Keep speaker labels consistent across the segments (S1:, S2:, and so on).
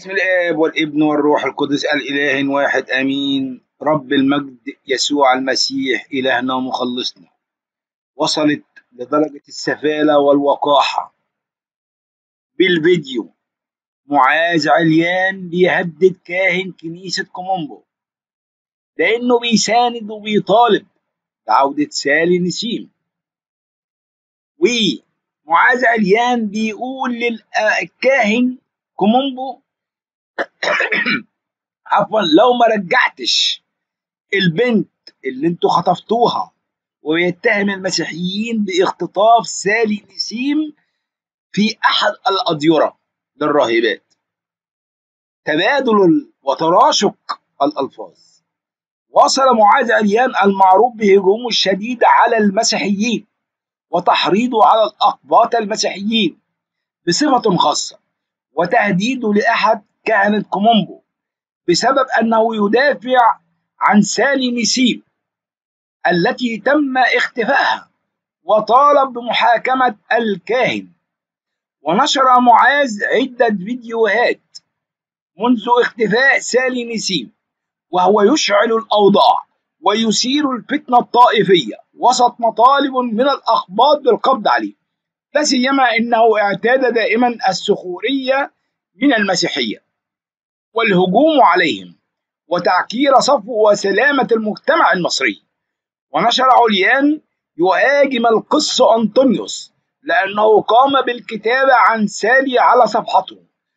S1: بسم الآب والابن والروح القدس الإله واحد آمين. رب المجد يسوع المسيح إلهنا ومخلصنا وصلت لدرجة السفالة والوقاحة بالفيديو. معاذ عليان بيهدد كاهن كنيسة كومومبو لأنه بيساند وبيطالب بعودة سالي نسيم، ومعاذ عليان بيقول للكاهن كومومبو عفوا لو ما رجعتش البنت اللي انتوا خطفتوها، ويتهم المسيحيين باختطاف سالي نسيم في احد الاديره للراهبات. تبادل وتراشق الالفاظ. وصل معاذ عليان المعروف بهجومه الشديد على المسيحيين وتحريضه على الاقباط المسيحيين بصفه خاصه، وتهديده لاحد كهنه كومومبو بسبب أنه يدافع عن سالي نسيم التي تم اختفائها، وطالب بمحاكمة الكاهن. ونشر معاذ عدة فيديوهات منذ اختفاء سالي نسيم وهو يشعل الأوضاع ويثير الفتنة الطائفية وسط مطالب من الأقباط بالقبض عليه، لا سيما أنه اعتاد دائما السخرية من المسيحية والهجوم عليهم وتعكير صفو وسلامة المجتمع المصري. ونشر عليان يهاجم القس أنطونيوس لأنه قام بالكتابة عن سالي على صفحته،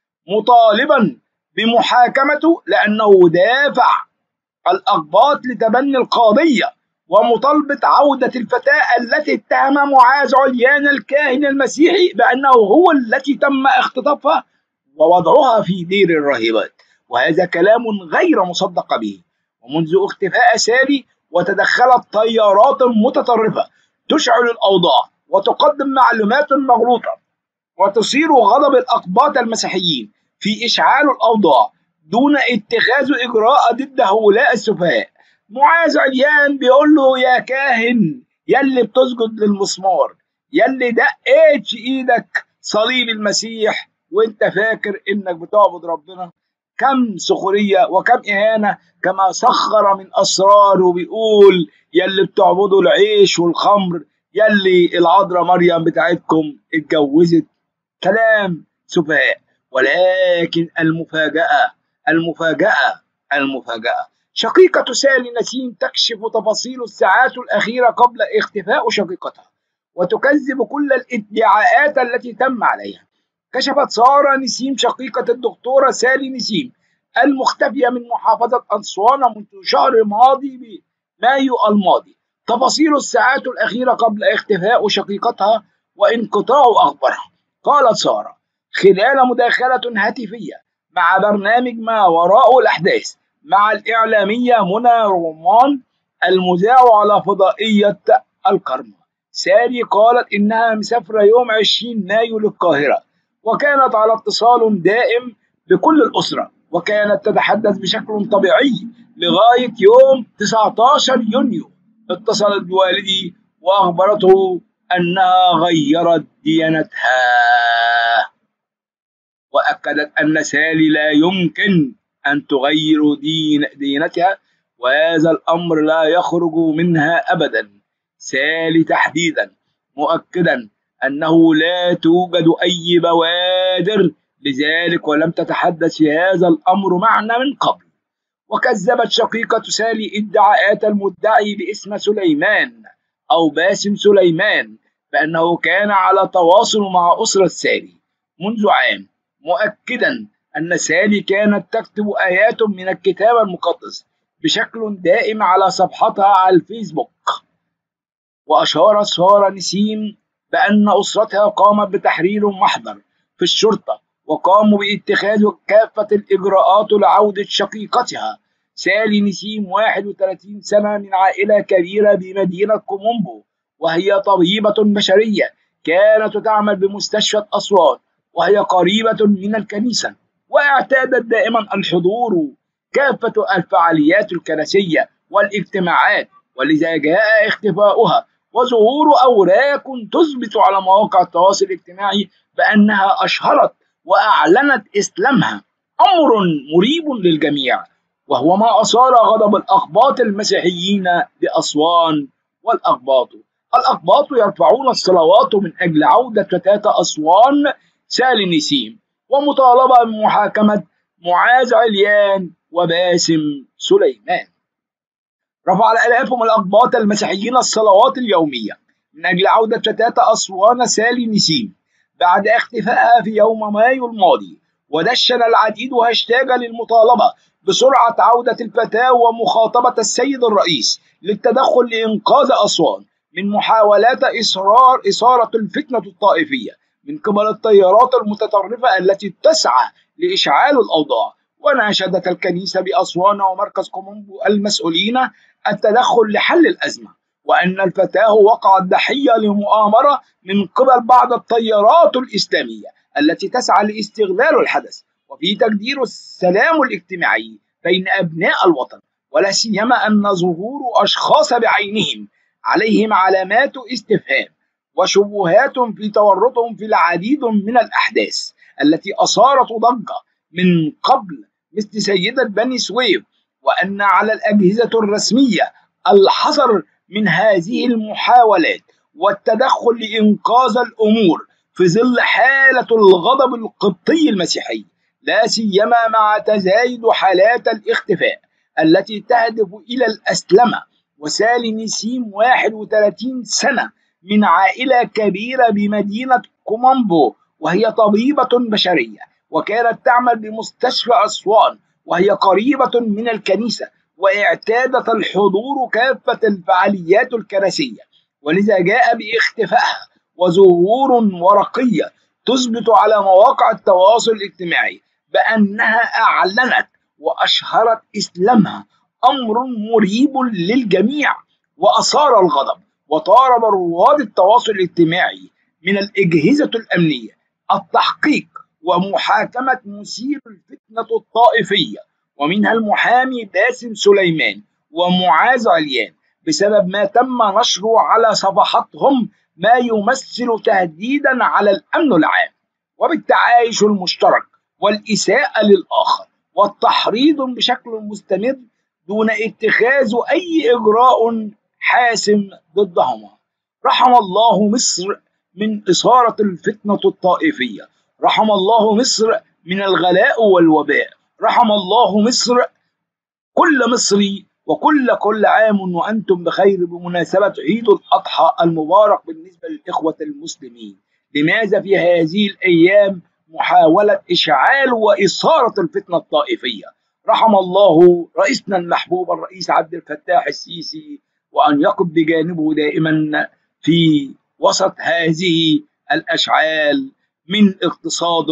S1: مطالبا بمحاكمته لأنه دافع الأقباط لتبني القضية ومطالبة عودة الفتاة التي اتهم معاذ عليان الكاهن المسيحي بأنه هو التي تم اختطافها ووضعها في دير الراهبات، وهذا كلام غير مصدق به. ومنذ اختفاء سالي وتدخلت تيارات متطرفة تشعل الأوضاع وتقدم معلومات مغلوطة وتثير غضب الأقباط المسيحيين في إشعال الأوضاع دون اتخاذ إجراء ضد هؤلاء السفهاء. معاذ عليان بيقول له يا كاهن يلي بتسجد للمسمار، يلي دقيت في إيدك صليب المسيح وانت فاكر انك بتعبد ربنا، كم سخرية وكم إهانة. كما سخر من أسرار وبيقول يلي بتعبدوا العيش والخمر، يلي العذراء مريم بتاعتكم اتجوزت. كلام سفهاء. ولكن المفاجأة شقيقة سالي نسيم تكشف تفاصيل الساعات الأخيرة قبل اختفاء شقيقتها وتكذب كل الادعاءات التي تم عليها. كشفت سارة نسيم شقيقة الدكتورة سالي نسيم المختفية من محافظة أسوان منذ شهر ماضي بمايو الماضي تفاصيل الساعات الأخيرة قبل اختفاء شقيقتها وانقطاع أخبارها. قالت سارة خلال مداخلة هاتفية مع برنامج ما وراء الأحداث مع الإعلامية منى رومان المذيع على فضائية الكرمة، سالي قالت إنها مسافرة يوم 20 مايو للقاهرة، وكانت على اتصال دائم بكل الأسرة، وكانت تتحدث بشكل طبيعي لغاية يوم 19 يونيو. اتصلت بوالدي وأخبرته أنها غيرت ديانتها، وأكدت أن سالي لا يمكن أن تغير دينتها وهذا الأمر لا يخرج منها أبدا. سالي تحديدا مؤكدا أنه لا توجد أي بوادر لذلك ولم تتحدث في هذا الأمر معنا من قبل. وكذبت شقيقة سالي ادعاءات المدعي باسم سليمان أو باسم سليمان بأنه كان على تواصل مع أسرة سالي منذ عام، مؤكدا أن سالي كانت تكتب آيات من الكتاب المقدس بشكل دائم على صفحتها على الفيسبوك. وأشارت سارة نسيم بأن أسرتها قامت بتحرير محضر في الشرطة وقاموا باتخاذ كافة الإجراءات لعودة شقيقتها. سالي نسيم 31 سنة من عائلة كبيرة بمدينة كومومبو، وهي طبيبة بشرية كانت تعمل بمستشفى أسوان وهي قريبة من الكنيسة، واعتادت دائما الحضور كافة الفعاليات الكنسية والاجتماعات، ولذا جاء اختفاؤها وظهور أوراق تثبت على مواقع التواصل الاجتماعي بأنها أشهرت وأعلنت إسلامها أمر مريب للجميع، وهو ما أثار غضب الأقباط المسيحيين بأسوان. الأقباط يرفعون الصلوات من أجل عودة فتاة أسوان سالي نسيم، ومطالبة بمحاكمة معاذ عليان وباسم سليمان. رفع الآلاف من الأقباط المسيحيين الصلوات اليومية من أجل عودة فتاة أسوان سالي نسيم بعد اختفائها في يوم مايو الماضي، ودشن العديد هاشتاجا للمطالبة بسرعة عودة الفتاة ومخاطبة السيد الرئيس للتدخل لإنقاذ أسوان من محاولات إثارة الفتنة الطائفية من قبل التيارات المتطرفة التي تسعى لإشعال الأوضاع. وناشدت الكنيسة بأسوان ومركز كومومبو المسؤولين التدخل لحل الأزمة، وأن الفتاة وقعت ضحية لمؤامرة من قبل بعض التيارات الإسلامية التي تسعى لاستغلال الحدث وفي تجدير السلام الاجتماعي بين أبناء الوطن، ولا سيما أن ظهور أشخاص بعينهم عليهم علامات استفهام وشبهات في تورطهم في العديد من الأحداث التي أثارت ضجة من قبل مثل سيدة بني سويف، وأن على الأجهزة الرسمية الحذر من هذه المحاولات والتدخل لإنقاذ الأمور في ظل حالة الغضب القبطي المسيحي، لا سيما مع تزايد حالات الاختفاء التي تهدف إلى الأسلمة. وسالي نسيم 31 سنة من عائلة كبيرة بمدينة كومومبو، وهي طبيبة بشرية وكانت تعمل بمستشفى أسوان، وهي قريبة من الكنيسة واعتادت الحضور كافة الفعاليات الكنسية، ولذا جاء باختفائها وظهور ورقية تثبت على مواقع التواصل الاجتماعي بأنها أعلنت وأشهرت إسلامها، أمر مريب للجميع وأثار الغضب. وطالب رواد التواصل الاجتماعي من الأجهزة الأمنية التحقيق ومحاكمة مثير الفتنة الطائفية، ومنها المحامي باسم سليمان ومعاذ عليان، بسبب ما تم نشره على صفحاتهم ما يمثل تهديدا على الأمن العام، وبالتعايش المشترك والإساءة للآخر والتحريض بشكل مستمر دون اتخاذ أي إجراء حاسم ضدهما. رحم الله مصر من إثارة الفتنة الطائفية، رحم الله مصر من الغلاء والوباء، رحم الله مصر كل مصري وكل عام وأنتم بخير بمناسبة عيد الأضحى المبارك بالنسبة للإخوة المسلمين. لماذا في هذه الأيام محاولة إشعال وإثارة الفتنة الطائفية؟ رحم الله رئيسنا المحبوب الرئيس عبد الفتاح السيسي، وأن يقف بجانبه دائما في وسط هذه الأشعال من اقتصاد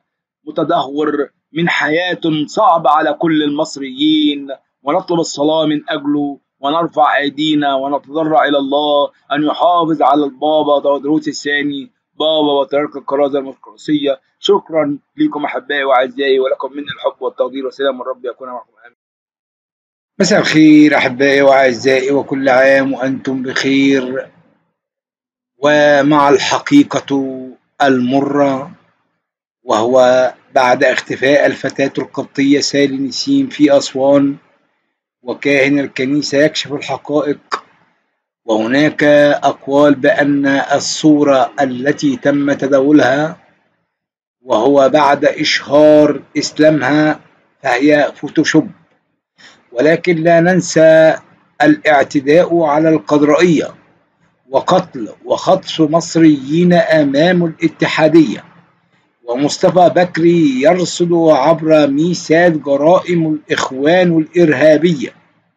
S1: متدهور، من حياة صعبة على كل المصريين، ونطلب الصلاة من أجله ونرفع أيدينا ونتضرع إلى الله أن يحافظ على البابا تودروس الثاني بابا بطريرك الكرازة المرقسية. شكرا لكم أحبائي وأعزائي، ولكم مني الحب والتقدير والسلام من ربي يكون معكم. آمين. مساء الخير أحبائي وأعزائي، وكل عام وأنتم بخير. ومع الحقيقة المرة، وهو بعد اختفاء الفتاة القبطية سالي نسيم في أسوان، وكاهن الكنيسة يكشف الحقائق، وهناك أقوال بأن الصورة التي تم تداولها وهو بعد إشهار إسلامها فهي فوتوشوب. ولكن لا ننسى الاعتداء على القدرائية وقتل وخطف مصريين أمام الاتحادية، ومصطفى بكري يرصد عبر ميسات جرائم الإخوان الإرهابية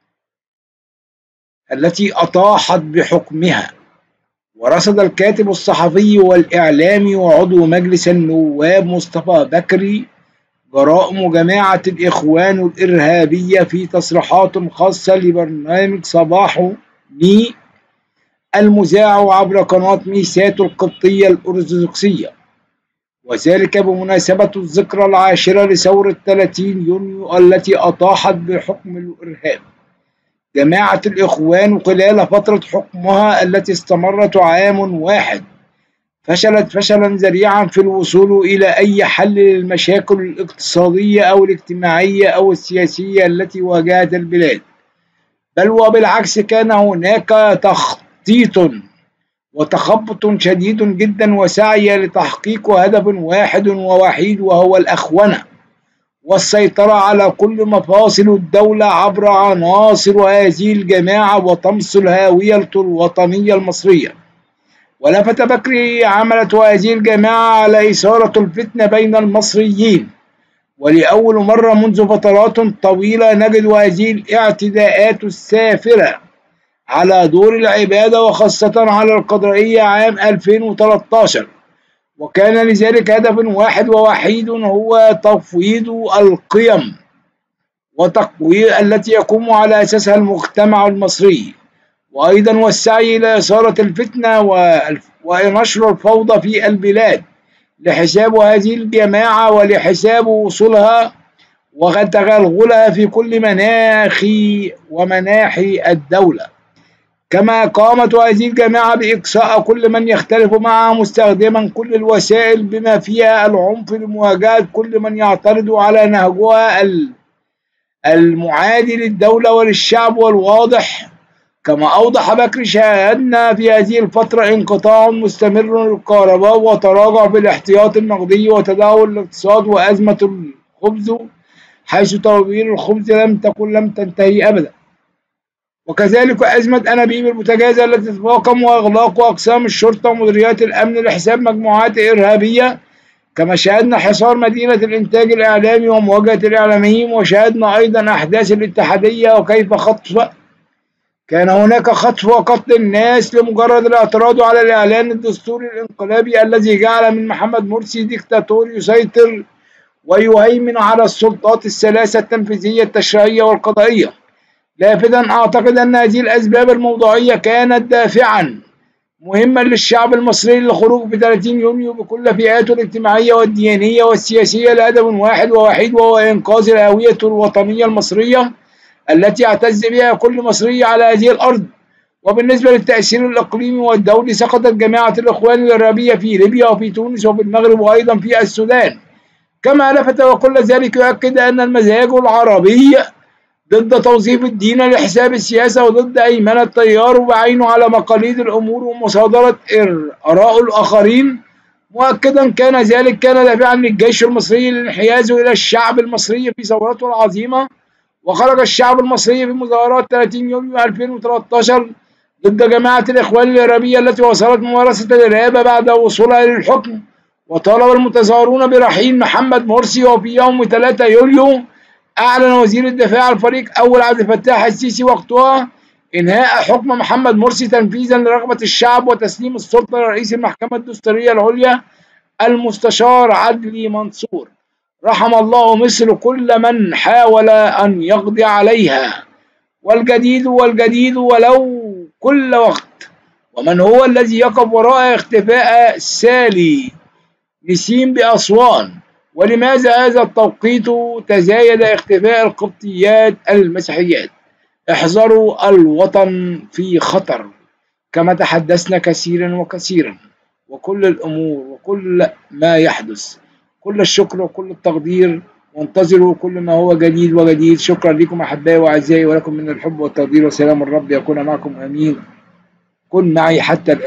S1: التي أطاحت بحكمها. ورصد الكاتب الصحفي والإعلامي وعضو مجلس النواب مصطفى بكري جرائم جماعة الإخوان الإرهابية في تصريحات خاصة لبرنامج صباح مي المذاع عبر قناة ميسات القبطية الأرثوذكسية، وذلك بمناسبة الذكرى العاشرة لثورة 30 يونيو التي أطاحت بحكم الإرهاب جماعة الإخوان خلال فترة حكمها التي استمرت عام واحد، فشلت فشلا ذريعا في الوصول إلى أي حل للمشاكل الاقتصادية أو الاجتماعية أو السياسية التي واجهت البلاد، بل وبالعكس كان هناك تخطيط وتخبط شديد جدا وسعي لتحقيق هدف واحد ووحيد، وهو الأخونة والسيطرة على كل مفاصل الدولة عبر عناصر هذه الجماعة وطمس الهوية الوطنية المصرية. ولفت بكري عملة هذه الجماعة على إثارة الفتنة بين المصريين، ولأول مرة منذ فترات طويلة نجد هذه الاعتداءات السافرة على دور العبادة وخاصة على القضائية عام 2013، وكان لذلك هدف واحد ووحيد هو تفويض القيم وتقوير التي يقوم على أساسها المجتمع المصري، وأيضا والسعي إلى إثارة الفتنة ونشر الفوضى في البلاد لحساب هذه الجماعة ولحساب وصولها وتغلغلها في كل مناحي الدولة. كما قامت هذه الجماعة بإقصاء كل من يختلف معها مستخدما كل الوسائل بما فيها العنف لمواجهة كل من يعترض على نهجها المعادي للدولة وللشعب. والواضح كما أوضح بكري شاهدنا في هذه الفترة انقطاع مستمر للكهرباء وتراجع في الاحتياطي النقدي وتدهور الاقتصاد وأزمة الخبز، حيث توابير الخبز لم تنتهي أبدا، وكذلك أزمة أنابيب البوتاجاز التي تتفاقم وإغلاق أقسام الشرطة ومديريات الأمن لحساب مجموعات إرهابية. كما شاهدنا حصار مدينة الإنتاج الإعلامي ومواجهة الإعلاميين، وشاهدنا أيضا أحداث الاتحادية وكيف كان هناك خطف وقتل الناس لمجرد الاعتراض على الإعلان الدستوري الانقلابي الذي جعل من محمد مرسي ديكتاتور يسيطر ويهيمن على السلطات الثلاثة التنفيذية التشريعية والقضائية. لافتا أعتقد أن هذه الأسباب الموضوعية كانت دافعا مهما للشعب المصري للخروج في 30 يونيو بكل فئاته الاجتماعية والدينية والسياسية لهدف واحد ووحيد، وهو إنقاذ الهوية الوطنية المصرية التي يعتز بها كل مصري على هذه الأرض. وبالنسبة للتأثير الإقليمي والدولي، سقطت جماعة الإخوان الإرهابية في ليبيا وفي تونس وفي المغرب وأيضا في السودان. كما لفت وكل ذلك يؤكد أن المزاج العربي ضد توظيف الدين لحساب السياسة وضد أيمن التيار بعينه على مقاليد الأمور ومصادرة آراء الآخرين. مؤكدا كان ذلك كان دافعا للجيش المصري للانحياز إلى الشعب المصري في ثورته العظيمة. وخرج الشعب المصري في مظاهرات 30 يونيو 2013 ضد جماعة الإخوان الإرهابية التي واصلت ممارسة الإرهاب بعد وصولها للحكم، وطالب المتظاهرون برحيل محمد مرسي. وفي يوم 3 يوليو أعلن وزير الدفاع الفريق أول عبد الفتاح السيسي وقتها إنهاء حكم محمد مرسي تنفيذا لرغبة الشعب وتسليم السلطة لرئيس المحكمة الدستورية العليا المستشار عدلي منصور. رحم الله مصر كل من حاول أن يقضي عليها، والجديد ولو كل وقت. ومن هو الذي يقف وراء اختفاء سالي نسيم بأسوان؟ ولماذا هذا التوقيت تزايد اختفاء القبطيات المسيحيات؟ احذروا، الوطن في خطر. كما تحدثنا كثيرا وكثيرا، وكل الأمور وكل ما يحدث كل الشكر وكل التقدير، وانتظروا كل ما هو جديد وجديد. شكرا لكم أحبائي وأعزائي، ولكم من الحب والتقدير وسلام الرب يكون معكم، آمين. كن معي حتى الآن.